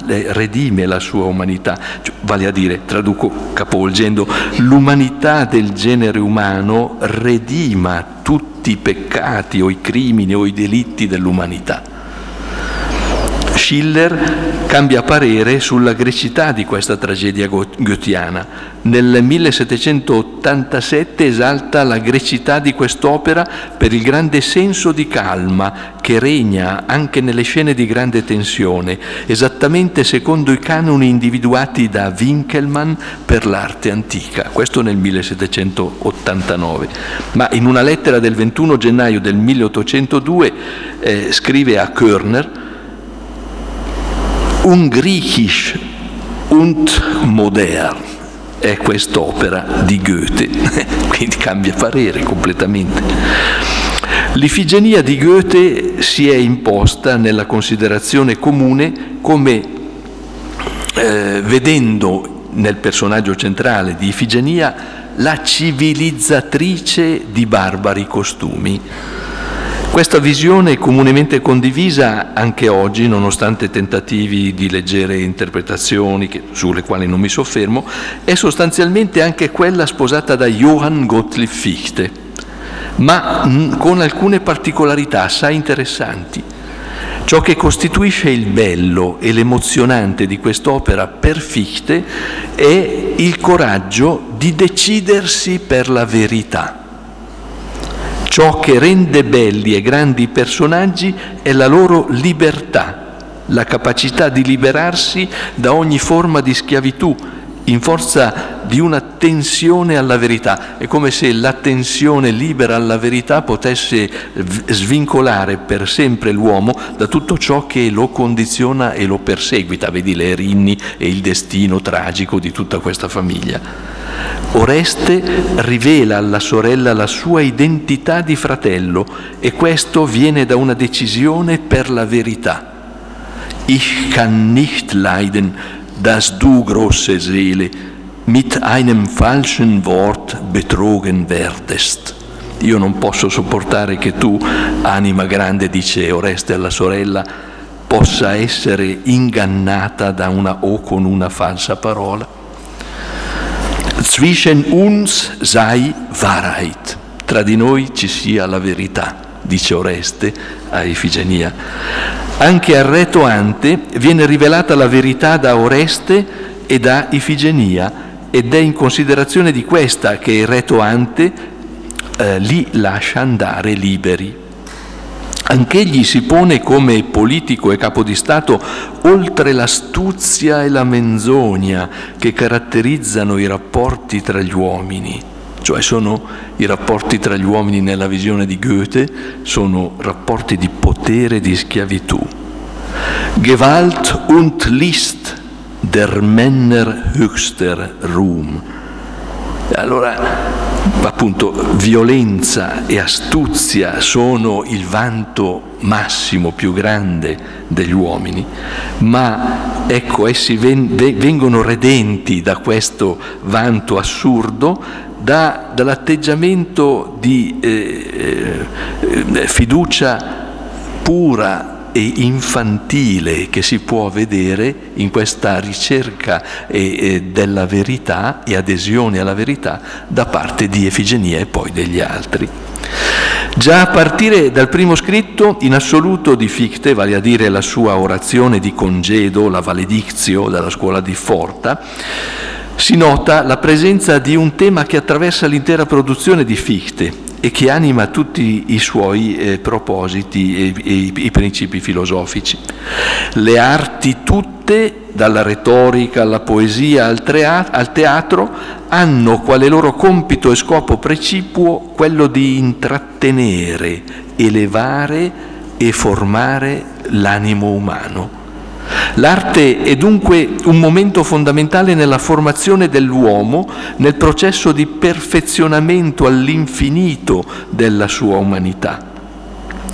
redime la sua umanità, cioè, vale a dire, traduco capovolgendo, l'umanità del genere umano redima tutti i peccati o i crimini o i delitti dell'umanità. Schiller cambia parere sulla grecità di questa tragedia goetheana. Nel 1787 esalta la grecità di quest'opera per il grande senso di calma che regna anche nelle scene di grande tensione, esattamente secondo i canoni individuati da Winckelmann per l'arte antica. Questo nel 1789. Ma in una lettera del 21 gennaio del 1802 scrive a Körner: Un Griechisch und modern è quest'opera di Goethe, quindi cambia parere completamente. L'Ifigenia di Goethe si è imposta nella considerazione comune come, vedendo nel personaggio centrale di Ifigenia la civilizzatrice di barbari costumi. Questa visione è comunemente condivisa anche oggi, nonostante tentativi di leggere interpretazioni sulle quali non mi soffermo, è sostanzialmente anche quella sposata da Johann Gottlieb Fichte, ma con alcune particolarità assai interessanti. Ciò che costituisce il bello e l'emozionante di quest'opera per Fichte è il coraggio di decidersi per la verità. Ciò che rende belli e grandi i personaggi è la loro libertà, la capacità di liberarsi da ogni forma di schiavitù in forza di una tensione alla verità. È come se la tensione libera alla verità potesse svincolare per sempre l'uomo da tutto ciò che lo condiziona e lo perseguita. Vedi le Erinni e il destino tragico di tutta questa famiglia. Oreste rivela alla sorella la sua identità di fratello e questo viene da una decisione per la verità. Ich kann nicht leiden, dass du, große Seele, mit einem falschen Wort betrogen werdest. Io non posso sopportare che tu, anima grande, dice Oreste alla sorella, possa essere ingannata con una falsa parola. Zwischen uns sei Wahrheit, tra di noi ci sia la verità, dice Oreste a Ifigenia. Anche al re Toante viene rivelata la verità da Oreste e da Ifigenia ed è in considerazione di questa che il re Toante li lascia andare liberi. Anch'egli si pone come politico e capo di Stato oltre l'astuzia e la menzogna che caratterizzano i rapporti tra gli uomini, cioè sono i rapporti tra gli uomini nella visione di Goethe, sono rapporti di potere e di schiavitù. Gewalt und List, der Männer höchster Ruhm. Allora, appunto, violenza e astuzia sono il vanto massimo, più grande degli uomini, ma ecco, essi vengono redenti da questo vanto assurdo dall'atteggiamento di fiducia pura e infantile che si può vedere in questa ricerca della verità e adesione alla verità da parte di Ifigenia e poi degli altri. Già a partire dal primo scritto in assoluto di Fichte, vale a dire la sua orazione di congedo, la Valedictio dalla scuola di Forta, si nota la presenza di un tema che attraversa l'intera produzione di Fichte e che anima tutti i suoi propositi e i principi filosofici. Le arti tutte, dalla retorica alla poesia al teatro, hanno quale loro compito e scopo precipuo quello di intrattenere, elevare e formare l'animo umano. L'arte è dunque un momento fondamentale nella formazione dell'uomo, nel processo di perfezionamento all'infinito della sua umanità.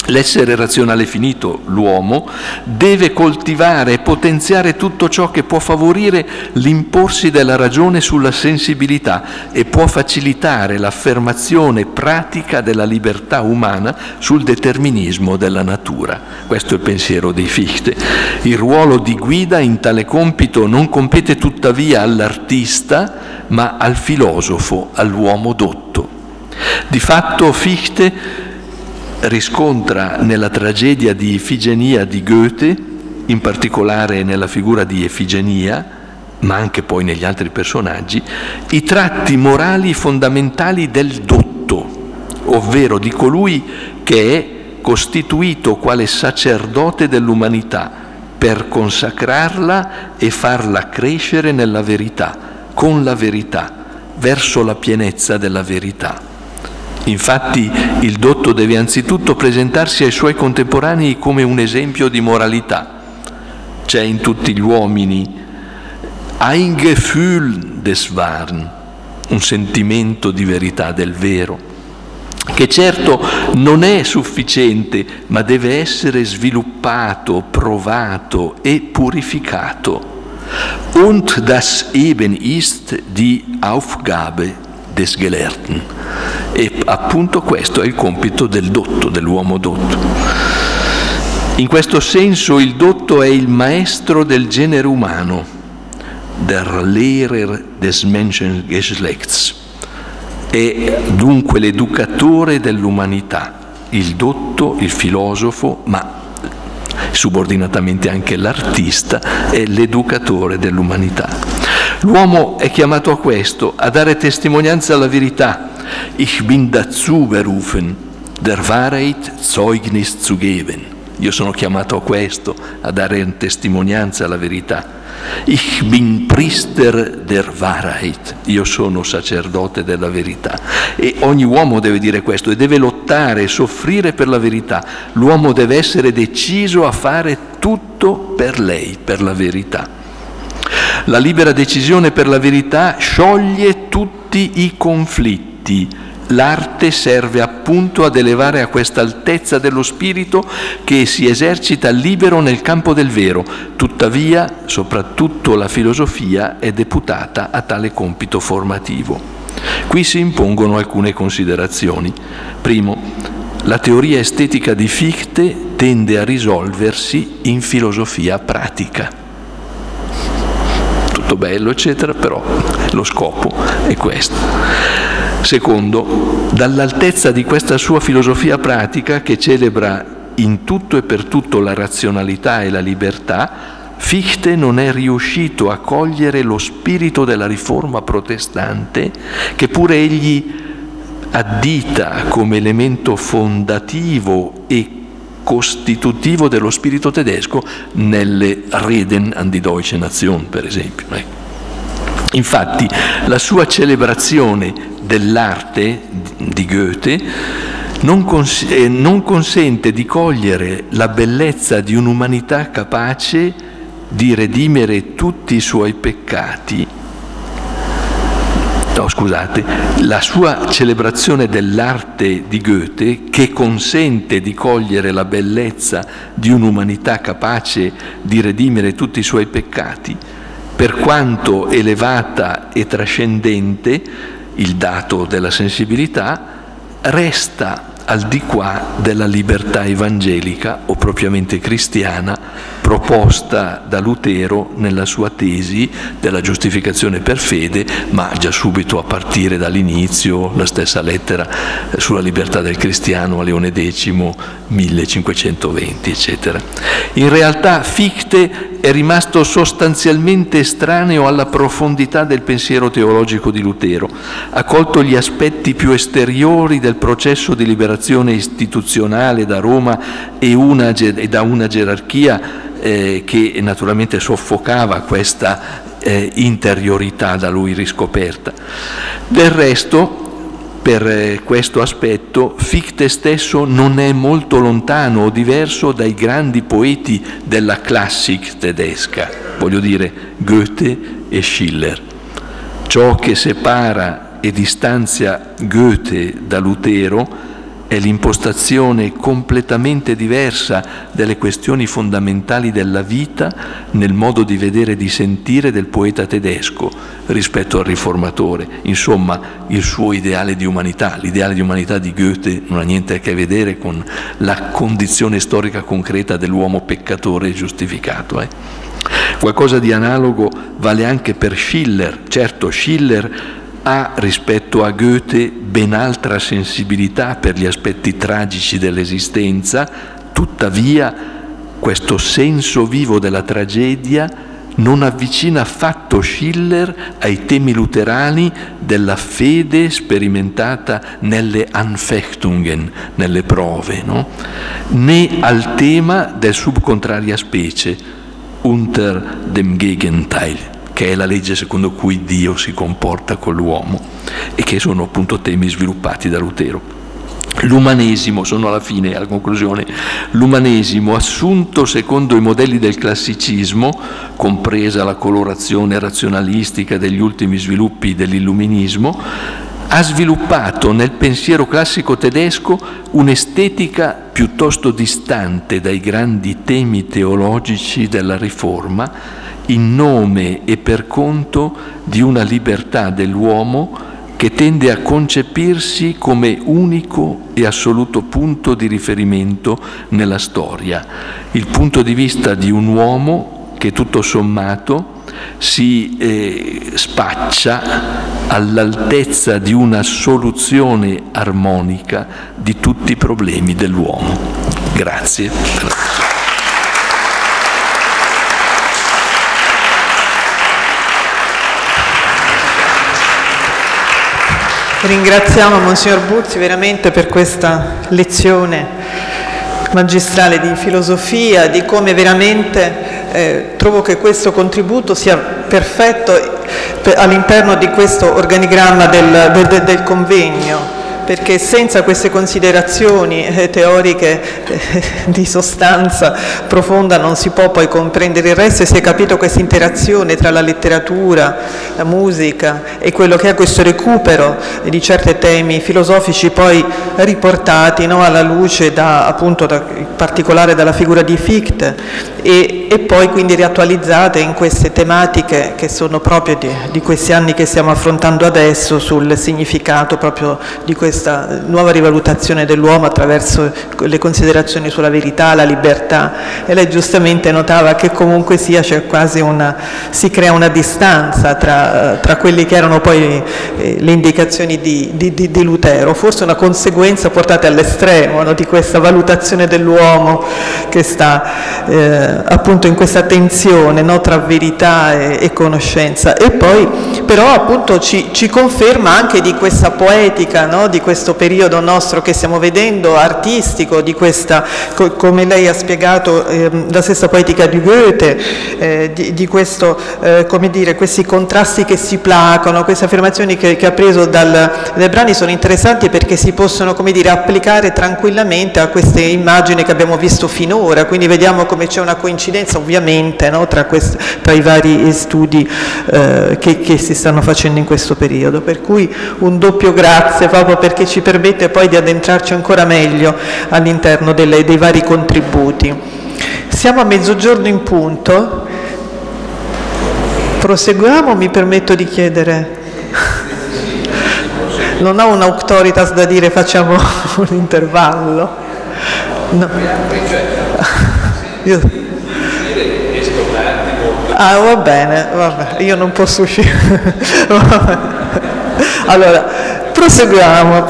L'essere razionale finito, l'uomo, deve coltivare e potenziare tutto ciò che può favorire l'imporsi della ragione sulla sensibilità e può facilitare l'affermazione pratica della libertà umana sul determinismo della natura. Questo è il pensiero di Fichte. Il ruolo di guida in tale compito non compete tuttavia all'artista, ma al filosofo, all'uomo dotto. Di fatto Fichte riscontra nella tragedia di Ifigenia di Goethe, in particolare nella figura di Ifigenia, ma anche poi negli altri personaggi, i tratti morali fondamentali del dotto, ovvero di colui che è costituito quale sacerdote dell'umanità per consacrarla e farla crescere nella verità, con la verità, verso la pienezza della verità. Infatti il dotto deve anzitutto presentarsi ai suoi contemporanei come un esempio di moralità. C'è in tutti gli uomini ein Gefühl des Wahren, un sentimento di verità del vero, che certo non è sufficiente, ma deve essere sviluppato, provato e purificato. Und das eben ist die Aufgabe des Gelehrten. E appunto questo è il compito del dotto, dell'uomo dotto. In questo senso il dotto è il maestro del genere umano, der Lehrer des Menschengeschlechts, è dunque l'educatore dell'umanità, il dotto, il filosofo, ma subordinatamente anche l'artista è l'educatore dell'umanità. L'uomo è chiamato a questo, a dare testimonianza alla verità. Ich bin dazu berufen, der Wahrheit Zeugnis zu geben. Io sono chiamato a questo, a dare testimonianza alla verità. Ich bin Priester der Wahrheit. Io sono sacerdote della verità. E ogni uomo deve dire questo e deve lottare e soffrire per la verità. L'uomo deve essere deciso a fare tutto per lei, per la verità. La libera decisione per la verità scioglie tutti i conflitti. L'arte serve appunto ad elevare a questa altezza dello spirito che si esercita libero nel campo del vero. Tuttavia, soprattutto la filosofia è deputata a tale compito formativo. Qui si impongono alcune considerazioni. Primo, la teoria estetica di Fichte tende a risolversi in filosofia pratica. Tutto bello, eccetera, però lo scopo è questo. Secondo, dall'altezza di questa sua filosofia pratica che celebra in tutto e per tutto la razionalità e la libertà, Fichte non è riuscito a cogliere lo spirito della riforma protestante che pure egli addita come elemento fondativo e costitutivo dello spirito tedesco nelle Reden an die Deutsche Nation, per esempio. Infatti, la sua celebrazione dell'arte di Goethe non consente di cogliere la bellezza di un'umanità capace di redimere tutti i suoi peccati. No, scusate, la sua celebrazione dell'arte di Goethe, che consente di cogliere la bellezza di un'umanità capace di redimere tutti i suoi peccati, per quanto elevata e trascendente, il dato della sensibilità, resta al di qua della libertà evangelica o propriamente cristiana proposta da Lutero nella sua tesi della giustificazione per fede, ma già subito a partire dall'inizio, la stessa lettera sulla libertà del cristiano a Leone X, 1520, eccetera. In realtà Fichte è rimasto sostanzialmente estraneo alla profondità del pensiero teologico di Lutero, ha colto gli aspetti più esteriori del processo di liberazione istituzionale da Roma e da una gerarchia che naturalmente soffocava questa interiorità da lui riscoperta. Del resto, per questo aspetto, Fichte stesso non è molto lontano o diverso dai grandi poeti della Klassik tedesca, voglio dire Goethe e Schiller. Ciò che separa e distanzia Goethe da Lutero è l'impostazione completamente diversa delle questioni fondamentali della vita nel modo di vedere e di sentire del poeta tedesco rispetto al riformatore. Insomma, il suo ideale di umanità, l'ideale di umanità di Goethe non ha niente a che vedere con la condizione storica concreta dell'uomo peccatore e giustificato. Qualcosa di analogo vale anche per Schiller. Certo, Schiller ha rispetto a Goethe ben altra sensibilità per gli aspetti tragici dell'esistenza, tuttavia questo senso vivo della tragedia non avvicina affatto Schiller ai temi luterani della fede sperimentata nelle Anfechtungen, nelle prove, no? Né al tema del subcontraria specie, unter dem Gegenteil, che è la legge secondo cui Dio si comporta con l'uomo e che sono appunto temi sviluppati da Lutero. L'umanesimo, sono alla fine, alla conclusione, l'umanesimo assunto secondo i modelli del classicismo, compresa la colorazione razionalistica degli ultimi sviluppi dell'illuminismo, ha sviluppato nel pensiero classico tedesco un'estetica piuttosto distante dai grandi temi teologici della Riforma, in nome e per conto di una libertà dell'uomo che tende a concepirsi come unico e assoluto punto di riferimento nella storia, il punto di vista di un uomo che tutto sommato si spaccia all'altezza di una soluzione armonica di tutti i problemi dell'uomo. Grazie. Ringraziamo Monsignor Buzzi veramente per questa lezione magistrale di filosofia, di come veramente trovo che questo contributo sia perfetto all'interno di questo organigramma del convegno, perché senza queste considerazioni teoriche di sostanza profonda non si può poi comprendere il resto, e si è capito questa interazione tra la letteratura, la musica e quello che è questo recupero di certi temi filosofici poi riportati, no, alla luce appunto in particolare dalla figura di Fichte e poi quindi riattualizzate in queste tematiche che sono proprio di questi anni che stiamo affrontando adesso, sul significato proprio di questa nuova rivalutazione dell'uomo attraverso le considerazioni sulla verità, la libertà. E lei giustamente notava che comunque sia c'è quasi si crea una distanza tra quelli che erano poi le indicazioni di Lutero, forse una conseguenza portata all'estremo, no, di questa valutazione dell'uomo che sta appunto in questa tensione, no, tra verità e conoscenza. E poi però appunto ci conferma anche di questa poetica, no, di questo periodo nostro che stiamo vedendo, artistico, di questa, come lei ha spiegato, la stessa poetica di Goethe, di questo, come dire, questi contrasti che si placano, queste affermazioni che ha preso dai brani sono interessanti perché si possono, come dire, applicare tranquillamente a queste immagini che abbiamo visto finora, quindi vediamo come c'è una coincidenza ovviamente, no, tra i vari studi che si stanno facendo in questo periodo, per cui un doppio grazie proprio perché ci permette poi di addentrarci ancora meglio all'interno dei vari contributi. Siamo a mezzogiorno in punto, proseguiamo, mi permetto di chiedere, non ho un auctoritas da dire facciamo un intervallo? No. Va bene, io non posso uscire. Allora, proseguiamo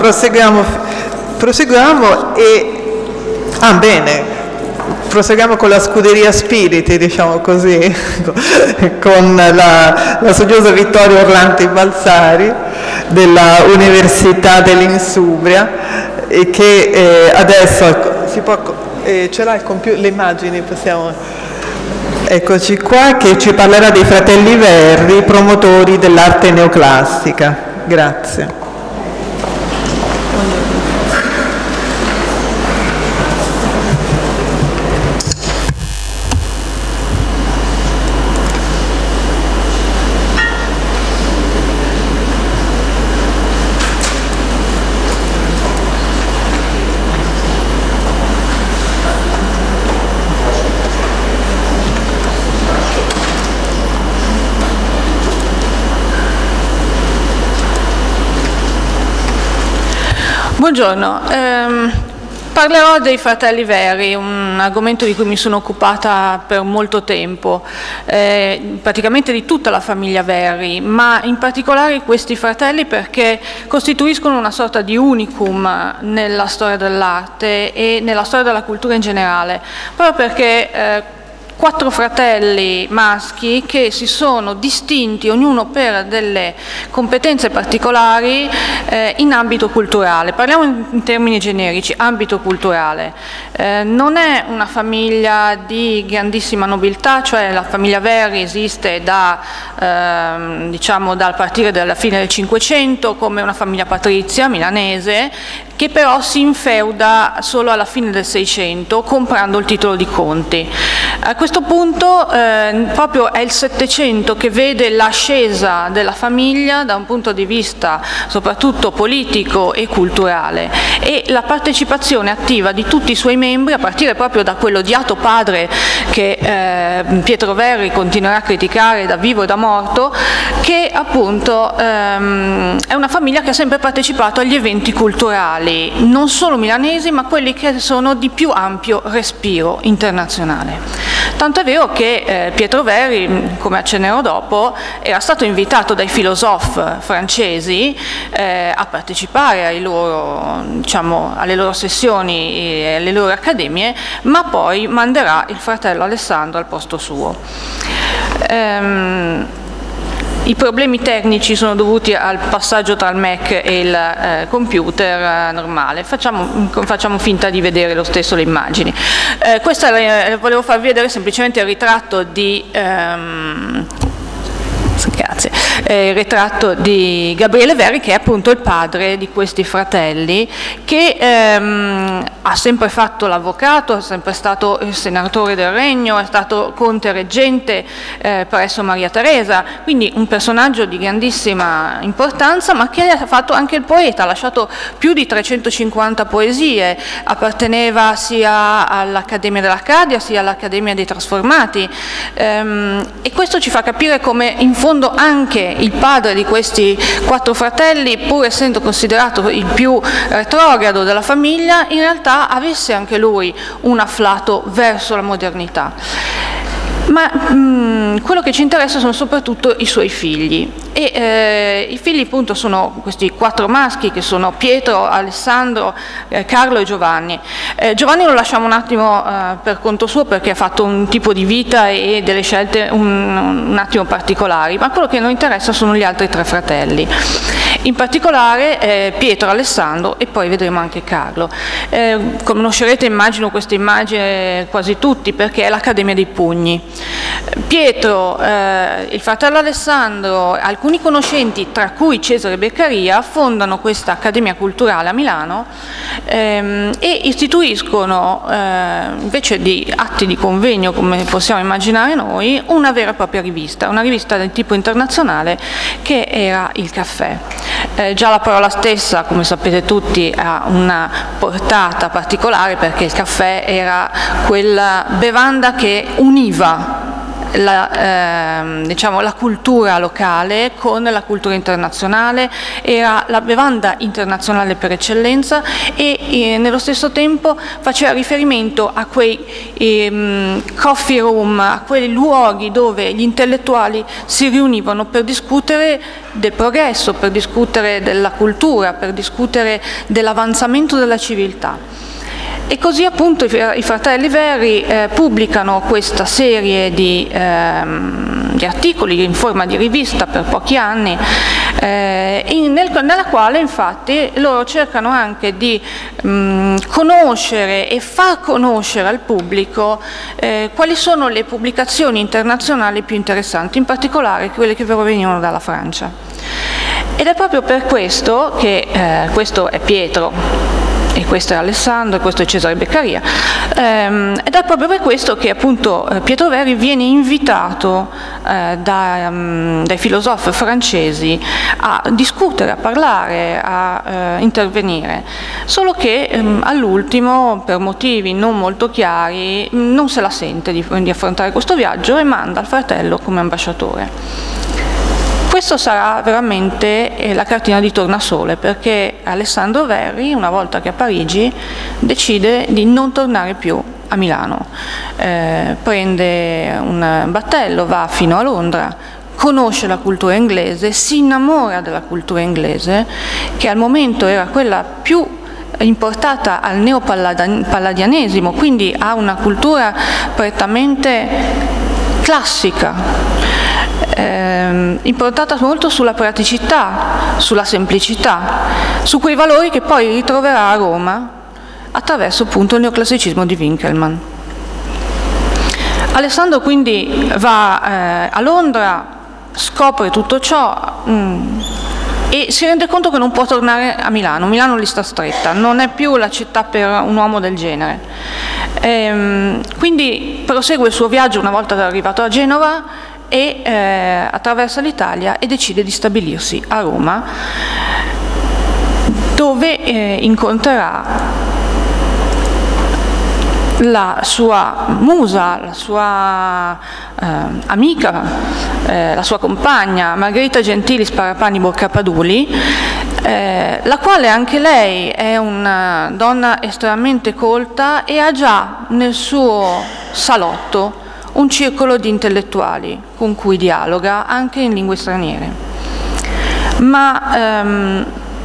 e proseguiamo con la scuderia Spiriti, diciamo così, con la studiosa Vittoria Orlanti Balsari della Università dell'Insubria, e che adesso si può, ce l'ha il computer, le immagini, possiamo, eccoci qua, che ci parlerà dei fratelli Verri, promotori dell'arte neoclassica. Grazie. Buongiorno. Parlerò dei fratelli Veri, un argomento di cui mi sono occupata per molto tempo, praticamente di tutta la famiglia Veri, ma in particolare questi fratelli perché costituiscono una sorta di unicum nella storia dell'arte e nella storia della cultura in generale, proprio perché 4 fratelli maschi che si sono distinti, ognuno per delle competenze particolari in ambito culturale. Parliamo in termini generici, ambito culturale. Non è una famiglia di grandissima nobiltà, cioè la famiglia Veri esiste diciamo dal partire dalla fine del Cinquecento come una famiglia patrizia milanese, che però si infeuda solo alla fine del Seicento comprando il titolo di conti. A questo punto proprio è il Settecento che vede l'ascesa della famiglia da un punto di vista soprattutto politico e culturale, e la partecipazione attiva di tutti i suoi membri, a partire proprio da quell'odiato padre che Pietro Verri continuerà a criticare da vivo e da morto, che appunto è una famiglia che ha sempre partecipato agli eventi culturali, non solo milanesi ma quelli che sono di più ampio respiro internazionale. Tanto è vero che Pietro Verri, come accennerò dopo, era stato invitato dai filosofi francesi a partecipare alle loro sessioni e alle loro accademie, ma poi manderà il fratello Alessandro al posto suo. I problemi tecnici sono dovuti al passaggio tra il Mac e il computer normale. Facciamo finta di vedere lo stesso le immagini. Volevo farvi vedere semplicemente il ritratto di il ritratto di Gabriele Verri, che è appunto il padre di questi fratelli, che ha sempre fatto l'avvocato, è sempre stato il senatore del Regno, è stato conte reggente presso Maria Teresa, quindi un personaggio di grandissima importanza, ma che ha fatto anche il poeta, ha lasciato più di 350 poesie, apparteneva sia all'Accademia dell'Arcadia sia all'Accademia dei Trasformati, e questo ci fa capire come in fondo anche il padre di questi 4 fratelli, pur essendo considerato il più retrogrado della famiglia, in realtà avesse anche lui un afflato verso la modernità. Ma quello che ci interessa sono soprattutto i suoi figli, e i figli appunto sono questi 4 maschi, che sono Pietro, Alessandro, Carlo e Giovanni. Giovanni lo lasciamo un attimo per conto suo, perché ha fatto un tipo di vita e delle scelte un attimo particolari, ma quello che noi interessa sono gli altri 3 fratelli. In particolare Pietro, Alessandro e poi vedremo anche Carlo. Conoscerete, immagino, questa immagine quasi tutti, perché è l'Accademia dei Pugni. Pietro, il fratello Alessandro, alcuni conoscenti, tra cui Cesare Beccaria, fondano questa Accademia Culturale a Milano e istituiscono, invece di atti di convegno come possiamo immaginare noi, una vera e propria rivista, una rivista del tipo internazionale, che era il Caffè. Già la parola stessa, come sapete tutti, ha una portata particolare, perché il caffè era quella bevanda che univa la cultura locale con la cultura internazionale, era la bevanda internazionale per eccellenza, e nello stesso tempo faceva riferimento a quei coffee room, a quei luoghi dove gli intellettuali si riunivano per discutere del progresso, per discutere della cultura, per discutere dell'avanzamento della civiltà. E così appunto i fratelli Verri pubblicano questa serie di articoli in forma di rivista per pochi anni, nella quale infatti loro cercano anche di conoscere e far conoscere al pubblico quali sono le pubblicazioni internazionali più interessanti, in particolare quelle che provenivano dalla Francia. Ed è proprio per questo che questo è Pietro, e questo è Alessandro, e questo è Cesare Beccaria, ed è proprio per questo che appunto Pietro Verri viene invitato dai filosofi francesi a discutere, a parlare, a intervenire, solo che all'ultimo, per motivi non molto chiari, non se la sente di affrontare questo viaggio e manda il fratello come ambasciatore. Questo sarà veramente la cartina di tornasole, perché Alessandro Verri, una volta che è a Parigi, decide di non tornare più a Milano. Prende un battello, va fino a Londra, conosce la cultura inglese, si innamora della cultura inglese, che al momento era quella più importata al neopalladianesimo, quindi ha una cultura prettamente classica, importata molto sulla praticità, sulla semplicità, su quei valori che poi ritroverà a Roma attraverso appunto il neoclassicismo di Winckelmann. Alessandro quindi va a Londra, scopre tutto ciò e si rende conto che non può tornare a Milano. Milano gli sta stretta, non è più la città per un uomo del genere. Quindi prosegue il suo viaggio una volta arrivato a Genova e attraversa l'Italia e decide di stabilirsi a Roma, dove incontrerà la sua musa, la sua amica, la sua compagna Margherita Gentili Sparapani Borcapaduli, la quale anche lei è una donna estremamente colta e ha già nel suo salotto un circolo di intellettuali con cui dialoga anche in lingue straniere. Ma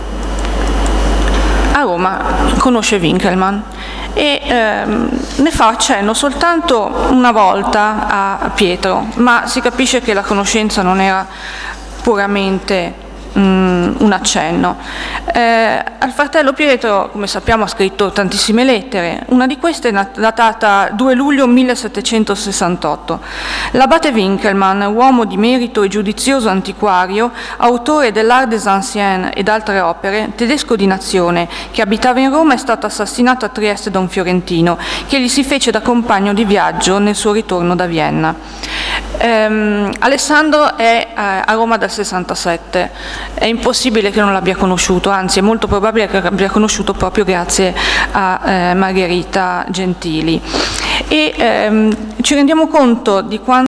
a Roma conosce Winckelmann e ne fa accenno soltanto una volta a Pietro, ma si capisce che la conoscenza non era puramente un accenno. Al fratello Pietro, come sappiamo, ha scritto tantissime lettere, una di queste è datata 2 luglio 1768. L'abate Winckelmann, uomo di merito e giudizioso antiquario, autore dell'Art des Anciens ed altre opere, tedesco di nazione, che abitava in Roma, è stato assassinato a Trieste da un fiorentino, che gli si fece da compagno di viaggio nel suo ritorno da Vienna. Alessandro è a Roma dal 67. È impossibile che non l'abbia conosciuto, anzi è molto probabile che l'abbia conosciuto proprio grazie a Margherita Gentili. E ci rendiamo conto di quanto